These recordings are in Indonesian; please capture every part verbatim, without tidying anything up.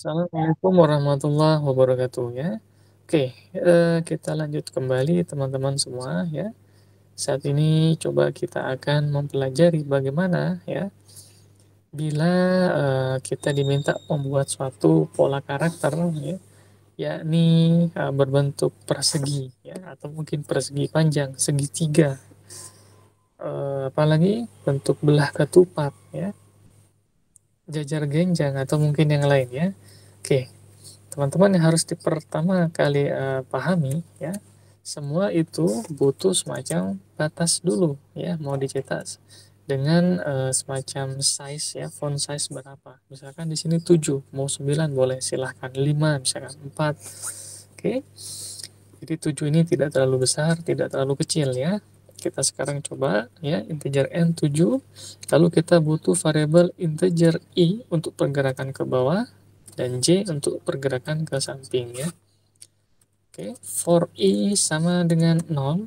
Assalamualaikum warahmatullahi wabarakatuh ya. Oke, eh, kita lanjut kembali teman-teman semua ya. Saat ini coba kita akan mempelajari bagaimana ya bila eh, kita diminta membuat suatu pola karakter ya, yakni eh, berbentuk persegi ya atau mungkin persegi panjang, segitiga, eh, apalagi bentuk belah ketupat ya, jajar genjang atau mungkin yang lain ya. Oke, teman-teman yang harus di pertama kali uh, pahami ya, semua itu butuh semacam batas dulu ya, mau dicetak dengan uh, semacam size ya, font size berapa. Misalkan di sini tujuh, mau sembilan boleh, silahkan lima, misalkan empat. Oke. Jadi tujuh ini tidak terlalu besar, tidak terlalu kecil ya. Kita sekarang coba ya, integer n tujuh, lalu kita butuh variabel integer i untuk pergerakan ke bawah dan j untuk pergerakan ke samping ya. Oke, for i sama dengan nol,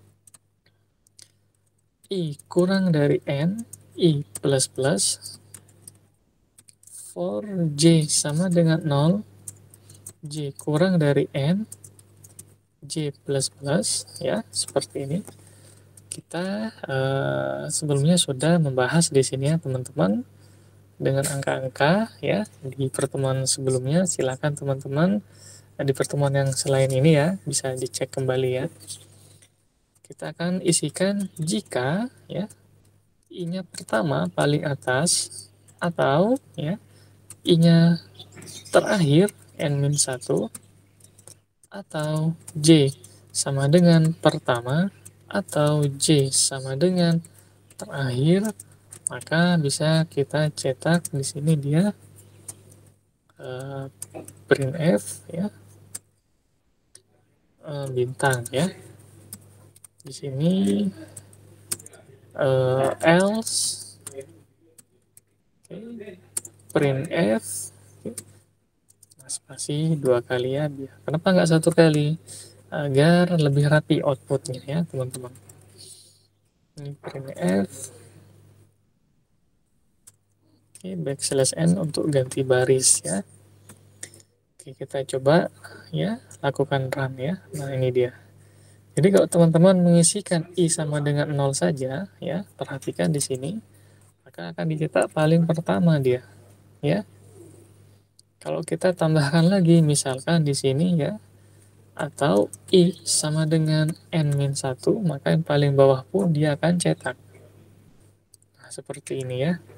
i kurang dari n, i plus plus, for j sama dengan nol, j kurang dari n, j plus plus ya, seperti ini. Kita uh, sebelumnya sudah membahas di sini ya teman-teman dengan angka-angka ya di pertemuan sebelumnya. Silakan teman-teman di pertemuan yang selain ini ya bisa dicek kembali ya. Kita akan isikan jika ya i-nya pertama paling atas atau ya i-nya terakhir n minus satu atau j sama dengan pertama atau j sama dengan terakhir, maka bisa kita cetak di sini dia uh, printf ya, uh, bintang ya. Di sini uh, else okay, printf spasi dua kali ya, biar kenapa nggak satu kali, agar lebih rapi outputnya ya teman-teman. Ini printf oke, backslash n untuk ganti baris ya. Oke, kita coba ya lakukan run ya. Nah ini dia. Jadi kalau teman-teman mengisikan i sama dengan nol saja ya, perhatikan di sini, maka akan dicetak paling pertama dia ya. Kalau kita tambahkan lagi misalkan di sini ya, atau i sama dengan n minus satu, maka yang paling bawah pun dia akan cetak. Nah, seperti ini ya.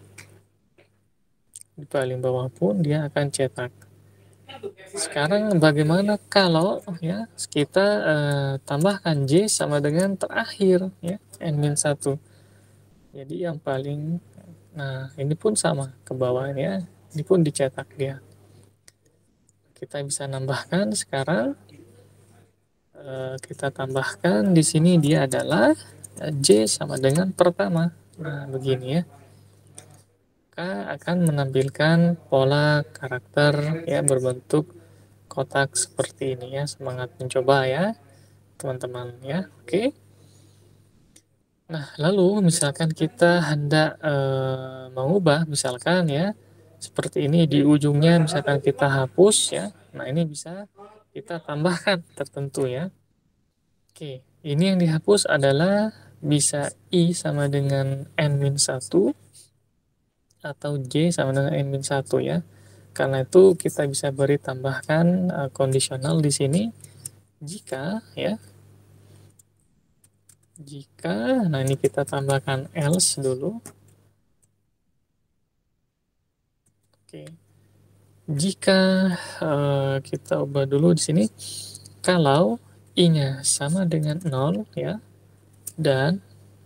Di paling bawah pun dia akan cetak. Sekarang bagaimana kalau ya kita eh, tambahkan j sama dengan terakhir ya, n minus satu. Jadi yang paling, nah ini pun sama ke bawahnya, ini pun dicetak dia. Kita bisa nambahkan sekarang, eh, kita tambahkan di sini dia adalah j sama dengan pertama. Nah begini ya, maka akan menampilkan pola karakter ya berbentuk kotak seperti ini ya. Semangat mencoba ya teman-teman ya. Oke. Nah, lalu misalkan kita hendak e, mengubah misalkan ya seperti ini, di ujungnya misalkan kita hapus ya. Nah, ini bisa kita tambahkan tertentu ya. Oke, ini yang dihapus adalah bisa i sama dengan n minus satu atau j sama dengan n minus satu ya. Karena itu kita bisa beri tambahkan e, kondisional di sini jika ya, jika, nah ini kita tambahkan else dulu. Oke, jika uh, kita ubah dulu di sini, kalau i-nya sama dengan nol ya, dan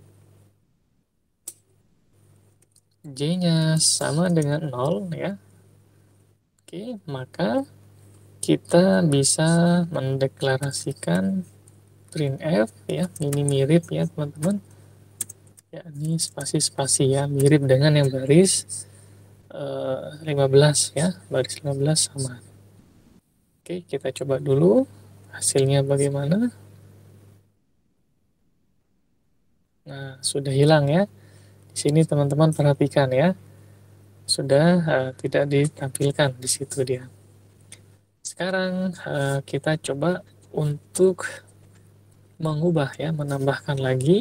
j-nya sama dengan nol ya, oke, maka kita bisa mendeklarasikan printf ya, ini mirip ya teman-teman. Ya, ini spasi-spasi ya, mirip dengan yang baris uh, lima belas ya, baris lima belas sama. Oke, kita coba dulu hasilnya bagaimana. Nah, sudah hilang ya. Di sini teman-teman perhatikan ya. sudah uh, tidak ditampilkan di situ dia. Sekarang uh, kita coba untuk mengubah ya, menambahkan lagi.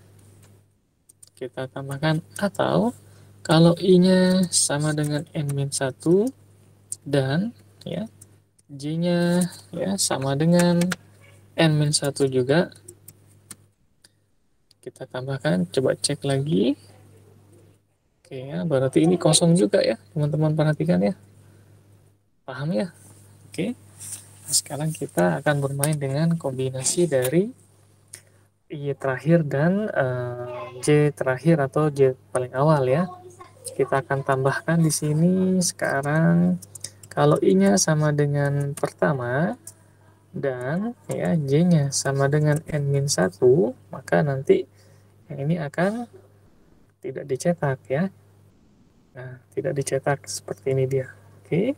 Kita tambahkan atau kalau i-nya sama dengan n min satu dan ya j-nya ya sama dengan n min satu juga. Kita tambahkan, coba cek lagi. Oke ya, berarti ini kosong juga ya, teman-teman perhatikan ya. Paham ya? Oke. Nah, sekarang kita akan bermain dengan kombinasi dari I terakhir dan uh, J terakhir atau J paling awal ya. Kita akan tambahkan di sini sekarang kalau I-nya sama dengan pertama dan ya J-nya sama dengan n min satu, maka nanti yang ini akan tidak dicetak ya. Nah, tidak dicetak seperti ini dia. Oke.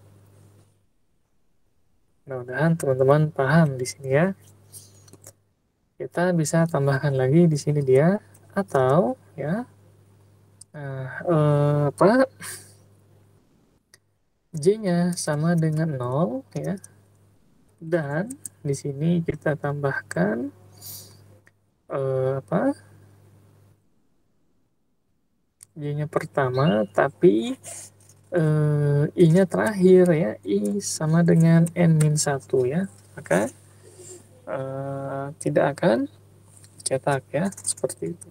Mudah-mudahan teman-teman paham di sini ya. Kita bisa tambahkan lagi di sini dia atau ya nah, eh, apa J-nya sama dengan nol ya. Dan di sini kita tambahkan eh, apa J-nya pertama tapi eh, I-nya terakhir ya, I sama dengan n min satu ya, maka eh, tidak akan cetak ya, seperti itu.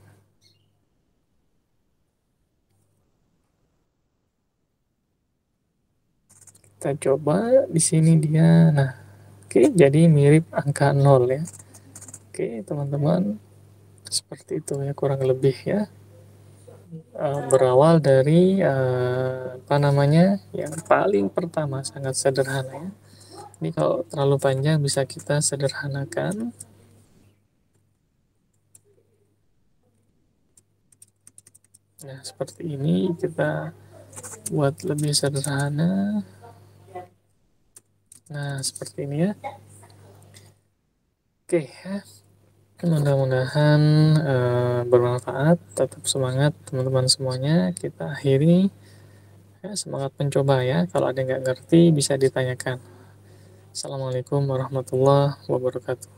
Kita coba di sini dia. Nah, oke, jadi mirip angka nol ya. Oke, teman-teman, seperti itu ya kurang lebih ya. Uh, berawal dari uh, apa namanya yang paling pertama, sangat sederhana ya. Ini kalau terlalu panjang bisa kita sederhanakan. Nah, seperti ini kita buat lebih sederhana. Nah, seperti ini ya. Oke ya. Mudah-mudahan uh, bermanfaat. Tetap semangat teman-teman semuanya. Kita akhiri. Ya, semangat mencoba ya. Kalau ada yang nggak ngerti bisa ditanyakan. Assalamualaikum warahmatullahi wabarakatuh.